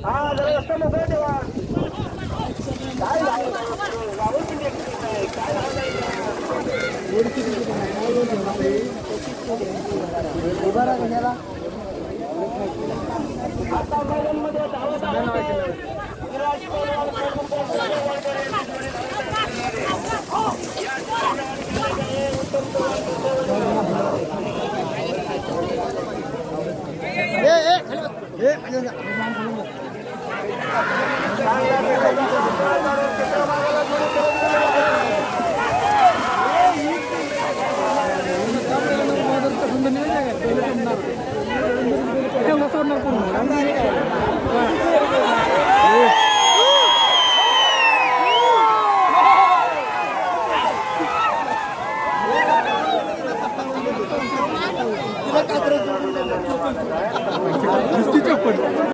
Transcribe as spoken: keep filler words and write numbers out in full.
हा जरा रस्ता मोकळा ठेवा. काय झालं गावात किती काय उभा राहा गेला आता मैदानमध्ये धावत सोडणार